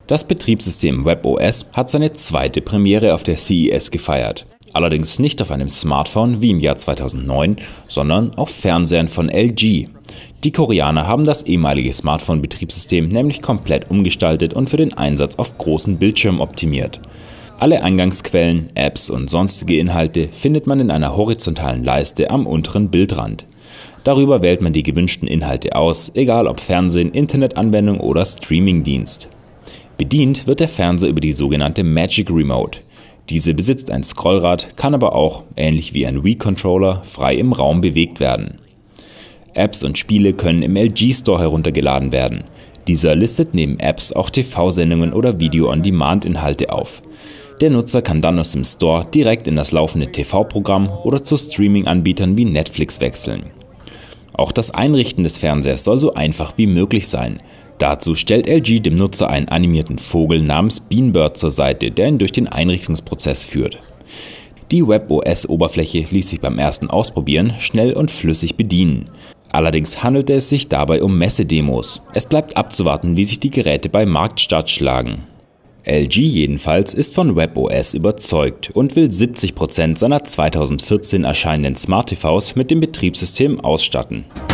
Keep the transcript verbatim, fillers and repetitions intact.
Das Betriebssystem WebOS hat seine zweite Premiere auf der C E S gefeiert. Allerdings nicht auf einem Smartphone wie im Jahr zweitausendneun, sondern auf Fernsehern von L G. Die Koreaner haben das ehemalige Smartphone-Betriebssystem nämlich komplett umgestaltet und für den Einsatz auf großen Bildschirmen optimiert. Alle Eingangsquellen, Apps und sonstige Inhalte findet man in einer horizontalen Leiste am unteren Bildrand. Darüber wählt man die gewünschten Inhalte aus, egal ob Fernsehen, Internetanwendung oder Streamingdienst. Bedient wird der Fernseher über die sogenannte Magic Remote. Diese besitzt ein Scrollrad, kann aber auch, ähnlich wie ein Wii-Controller, frei im Raum bewegt werden. Apps und Spiele können im L G-Store heruntergeladen werden. Dieser listet neben Apps auch T V-Sendungen oder Video-on-Demand-Inhalte auf. Der Nutzer kann dann aus dem Store direkt in das laufende T V-Programm oder zu Streaming-Anbietern wie Netflix wechseln. Auch das Einrichten des Fernsehers soll so einfach wie möglich sein. Dazu stellt L G dem Nutzer einen animierten Vogel namens Beanbird zur Seite, der ihn durch den Einrichtungsprozess führt. Die WebOS-Oberfläche ließ sich beim ersten Ausprobieren schnell und flüssig bedienen. Allerdings handelte es sich dabei um Messedemos. Es bleibt abzuwarten, wie sich die Geräte bei Marktstart schlagen. L G jedenfalls ist von WebOS überzeugt und will siebzig Prozent seiner zweitausendvierzehn erscheinenden Smart T Vs mit dem Betriebssystem ausstatten.